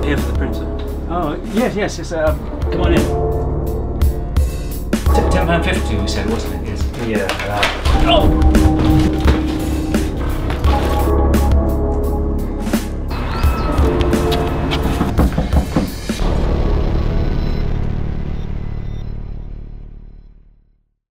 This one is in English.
Here for the printer. Oh, yes, it's Come on in. £10.50 we said, wasn't it? Yes. yeah. Oh!